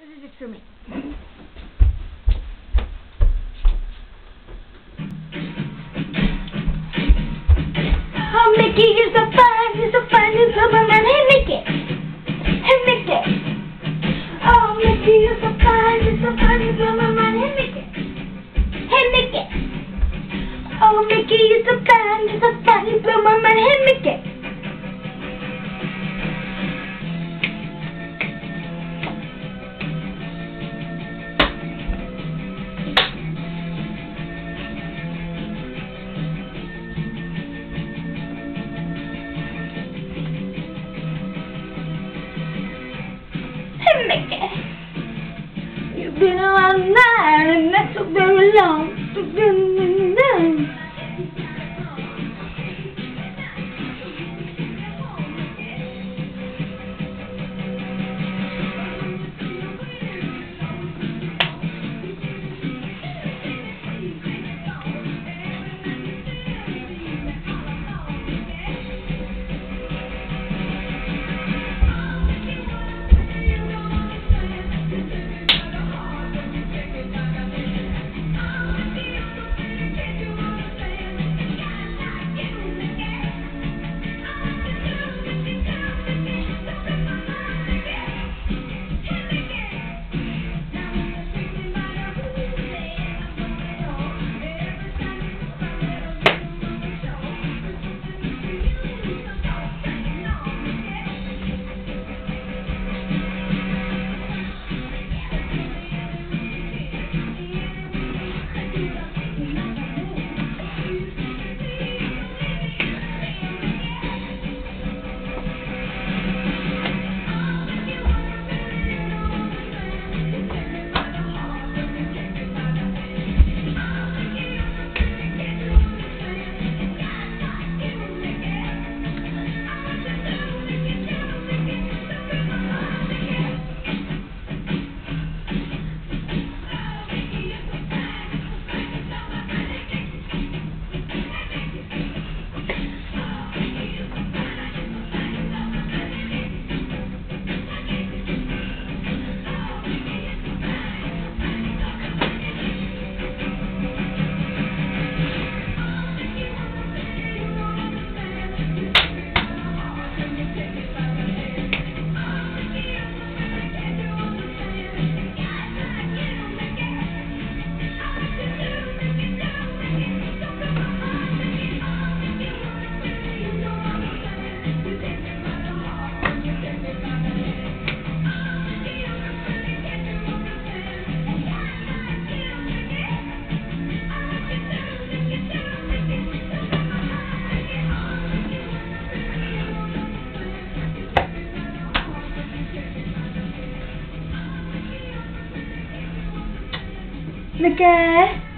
This is it for me. Oh, Mickey, you're so fine, you're so fine, you're so fine. Hey, Mickey. Hey, Mickey. Oh, Mickey, you're so fine, you're so fine, you're so fine. Hey, Mickey. Hey, Mickey. Oh, Mickey, you're so fine, you're so fine, you blow my mind. Hey, Mickey. Hey, Mickey. You've been around nine and not so very long. Mickey.